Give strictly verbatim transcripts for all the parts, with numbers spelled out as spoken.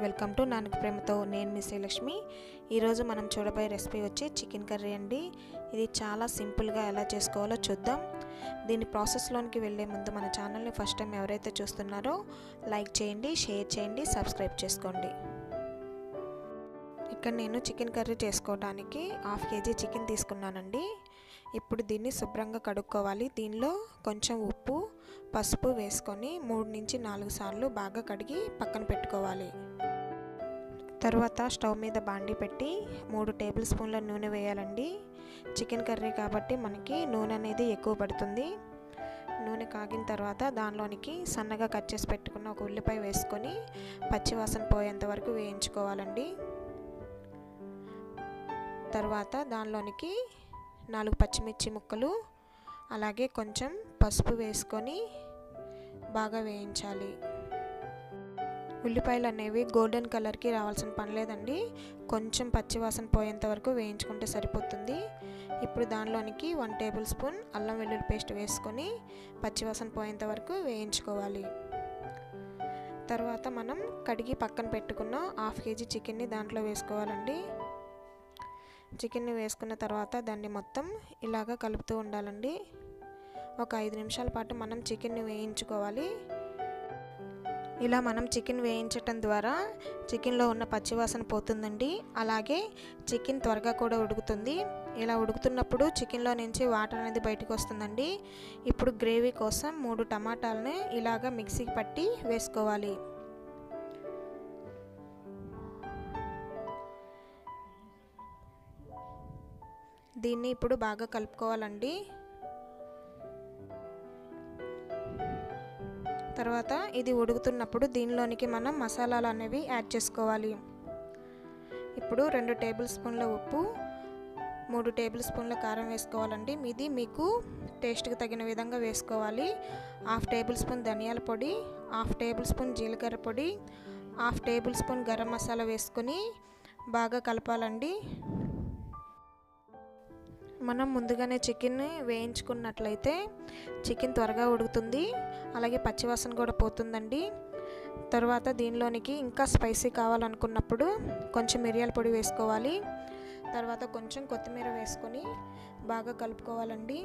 Welcome to నాన్నకి ప్రేమతో నేను మీ శ్రీలక్ష్మి। ఈరోజు మనం చూడబోయే రెసిపీ వచ్చి చికెన్ కర్రీ అండి। ఇది చాలా సింపుల్గా ఎలా చేసుకోవాలో చూద్దాం। దీని ప్రాసెస్లోనికి వెళ్ళే ముందు మన ఛానల్ని ఫస్ట్ టైం ఎవరైతే చూస్తున్నారో లైక్ చేయండి, షేర్ చేయండి, సబ్స్క్రైబ్ చేసుకోండి। ఇక్కడ నేను చికెన్ కర్రీ చేసుకోవడానికి హాఫ్ కేజీ చికెన్ తీసుకున్నానండి। ఇప్పుడు దీన్ని శుభ్రంగా కడుక్కోవాలి। దీనిలో కొంచెం ఉప్పు పసుపు వేసుకొని మూడు నుంచి నాలుగు సార్లు బాగా కడిగి పక్కన పెట్టుకోవాలి। తర్వాత స్టవ్ మీద బాండి పెట్టి మూడు టేబుల్ స్పూన్ల నూనె వేయాలండి। చికెన్ కర్రీ కాబట్టి మనకి నూనె అనేది ఎక్కువ పడుతుంది। నూనె కాగిన తర్వాత దానిలోనికి సన్నగా కట్ చేసి పెట్టుకున్న ఒక ఉల్లిపాయ వేసుకొని పచ్చివాసన పోయేంత వరకు వేయించుకోవాలండి। తర్వాత దానిలోనికి నాలుగు పచ్చిమిర్చి ముక్కలు అలాగే కొంచెం పసుపు వేసుకొని బాగా వేయించాలి। ఉల్లిపాయలు అనేవి గోల్డెన్ కలర్కి రావాల్సిన పని లేదండి, కొంచెం పచ్చివాసన పోయేంత వరకు వేయించుకుంటే సరిపోతుంది। ఇప్పుడు దానిలోనికి వన్ టేబుల్ స్పూన్ అల్లం వెల్లుల్లి పేస్ట్ వేసుకొని పచ్చివాసన పోయేంత వరకు వేయించుకోవాలి। తర్వాత మనం కడిగి పక్కన పెట్టుకున్న హాఫ్ కేజీ చికెన్ని దాంట్లో వేసుకోవాలండి। చికెన్ని వేసుకున్న తర్వాత దాన్ని మొత్తం ఇలాగ కలుపుతూ ఉండాలండి। ఒక ఐదు నిమిషాల పాటు మనం చికెన్ని వేయించుకోవాలి। ఇలా మనం చికెన్ వేయించటం ద్వారా చికెన్లో ఉన్న పచ్చివాసన పోతుందండి, అలాగే చికెన్ త్వరగా కూడా ఉడుకుతుంది। ఇలా ఉడుకుతున్నప్పుడు చికెన్లో నుంచి వాటర్ అనేది బయటకు వస్తుందండి। ఇప్పుడు గ్రేవీ కోసం మూడు టమాటాలని ఇలాగ మిక్సీకి పట్టి వేసుకోవాలి। దీన్ని ఇప్పుడు బాగా కలుపుకోవాలండి। తర్వాత ఇది ఉడుకుతున్నప్పుడు దీనిలోనికి మనం మసాలాలు అనేవి యాడ్ చేసుకోవాలి। ఇప్పుడు రెండు టేబుల్ స్పూన్ల ఉప్పు, మూడు టేబుల్ స్పూన్ల కారం వేసుకోవాలండి। ఇది మీకు టేస్ట్కి తగిన విధంగా వేసుకోవాలి। హాఫ్ టేబుల్ స్పూన్ ధనియాల పొడి, హాఫ్ టేబుల్ స్పూన్ జీలకర్ర పొడి, half tablespoon garam masala వేసుకొని బాగా కలపాలండి। మనం ముందుగానే చికెన్ వేయించుకున్నట్లయితే చికెన్ త్వరగా ఉడుకుతుంది, అలాగే పచ్చివాసన కూడా పోతుందండి। తర్వాత దీనిలోనికి ఇంకా స్పైసీ కావాలనుకున్నప్పుడు కొంచెం మిరియాల పొడి వేసుకోవాలి। తర్వాత కొంచెం కొత్తిమీర వేసుకొని బాగా కలుపుకోవాలండి।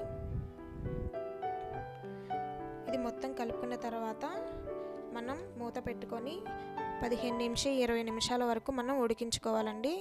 ఇది మొత్తం కలుపుకున్న తర్వాత మనం మూత పెట్టుకొని పదిహేను నుంచి ఇరవై నిమిషాల వరకు మనం ఉడికించుకోవాలండి।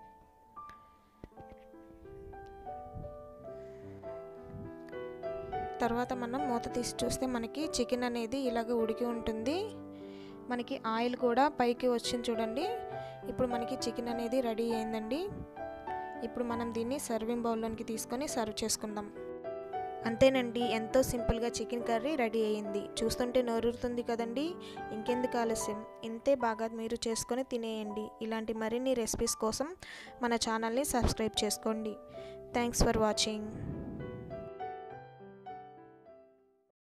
తర్వాత మనం మూత తీసి చూస్తే మనకి చికెన్ అనేది ఇలాగ ఉడికి ఉంటుంది, మనకి ఆయిల్ కూడా పైకి వచ్చింది చూడండి। ఇప్పుడు మనకి చికెన్ అనేది రెడీ అయిందండి। ఇప్పుడు మనం దీన్ని సర్వింగ్ బౌల్లోనికి తీసుకొని సర్వ్ చేసుకుందాం। అంతేనండి, ఎంతో సింపుల్గా చికెన్ కర్రీ రెడీ అయ్యింది। చూస్తుంటే నోరూరుతుంది కదండి। ఇంకెందుకు ఆలస్యం, ఇంతే బాగా మీరు చేసుకొని తినేయండి। ఇలాంటి మరిన్ని రెసిపీస్ కోసం మన ఛానల్ని సబ్స్క్రైబ్ చేసుకోండి। Thanks for watching.